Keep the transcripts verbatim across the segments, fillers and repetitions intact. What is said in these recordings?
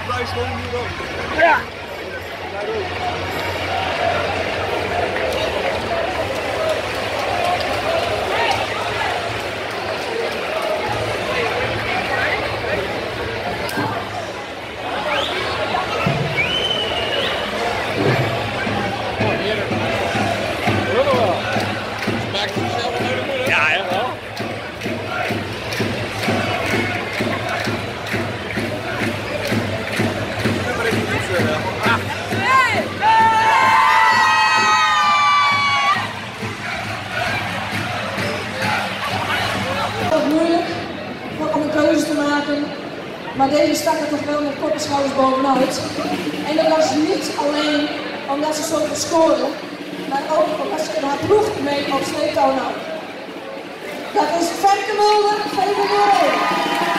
prijs gewoon nu ook. Ja. Ja, ja. Moeilijk om een keuze te maken, maar deze stak er toch wel met korte schouders bovenuit. En dat was niet alleen omdat ze zoveel scoorden, maar ook omdat ze haar ploeg mee op sleeptouw nam. Dat is Femke Mulder, V V V Rode.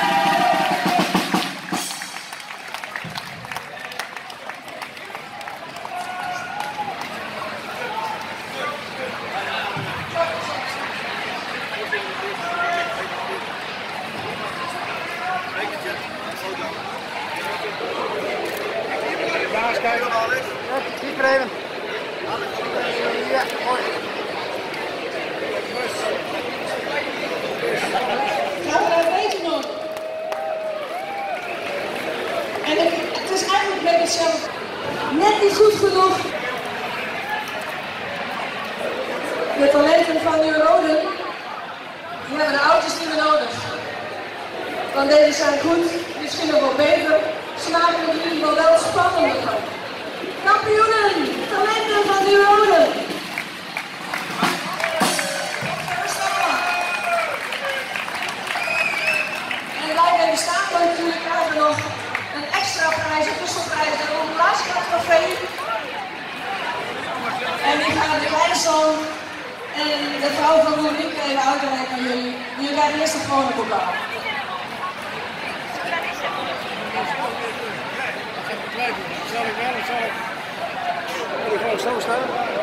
Daar eens kijken. Ja, keeper even. Ja, mooi. Gaan we dat weten nog? En het, het is eigenlijk met hetzelfde. Net niet goed genoeg. De talenten van de Roden, die hebben de oudjes niet meer nodig. Want deze zijn goed, misschien nog wel beter. Ze maken het in ieder geval wel spannender. Kampioenen, talenten van de Roden. En wij bij de stapel natuurlijk krijgen we nog een extra prijs, een tussenprijs en een laatste En die gaan de kleinzoon en de vrouw van Monique even uitreiken aan jullie. Jullie krijgen eerst een gewone bokaal. Zal ik wel, zal ik? Moet ik gewoon zo staan?